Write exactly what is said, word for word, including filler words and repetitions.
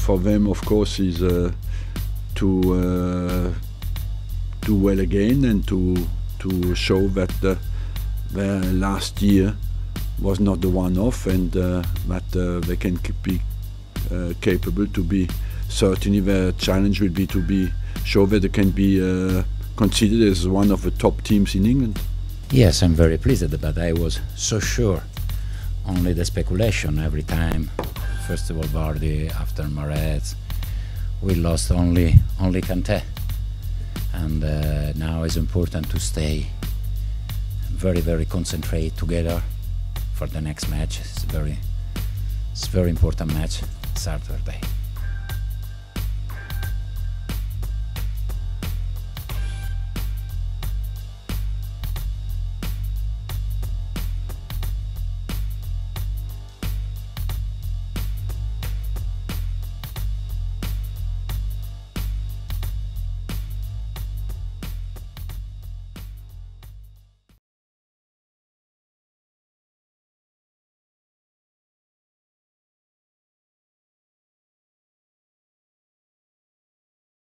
for them, of course, is uh, to uh, do well again and to to show that uh, their last year was not the one-off, and uh, that uh, they can be uh, capable to be. Certainly, their challenge will be to be show that they can be uh, considered as one of the top teams in England. Yes, I'm very pleased, but I was so sure. Only the speculation every time. First of all, Vardy, after Mahrez. We lost only only Kanté, and uh, now it's important to stay very very concentrate together for the next match. It's very it's very important match Saturday.